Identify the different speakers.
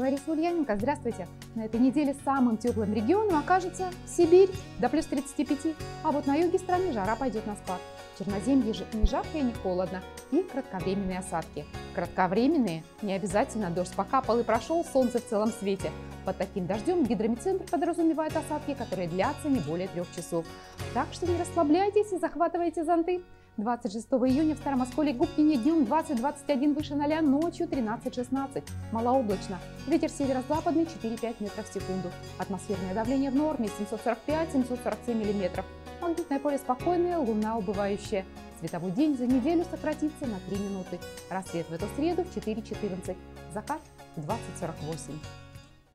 Speaker 1: Лариса Ульяненко. Здравствуйте! На этой неделе самым теплым регионом окажется Сибирь, до плюс 35, а вот на юге страны жара пойдет на спад. В Черноземье же ни жарко и ни холодно, и кратковременные осадки. Кратковременные, не обязательно дождь покапал и прошел, солнце в целом свете. Под таким дождем гидрометцентр подразумевает осадки, которые длятся не более 3 часов. Так что не расслабляйтесь и захватывайте зонты. 26 июня в Старом Осколе и Губкине днем 20-21 выше 0, ночью 13-16. Малооблачно. Ветер северо-западный 4-5 метров в секунду. Атмосферное давление в норме 745-747 миллиметров. Магнитное поле спокойное, луна убывающая. Световой день за неделю сократится на 3 минуты. Рассвет в эту среду в 4:14. Закат в 20:48.